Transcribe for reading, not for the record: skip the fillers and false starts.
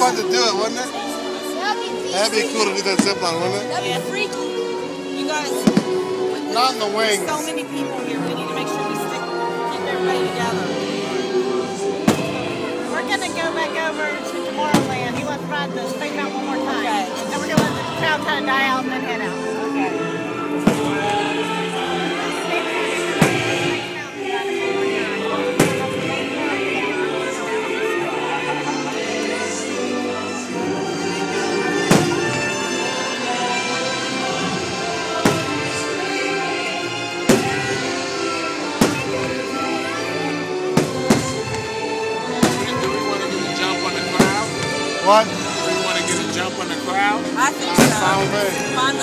fun to do it, wouldn't it? That'd be cool to do that zip line, wouldn't it? That'd be freaky. You guys. Not in the wings. There's so many people here. We need to make sure we keep everybody together. We're gonna go back over to Tomorrowland. He wants to ride the Space Mountain one more time. Okay. And we're gonna let the crowd kind of die out and then head out. Okay. What? Do you want to get a jump on the crowd? I think so. Fine with me. Fine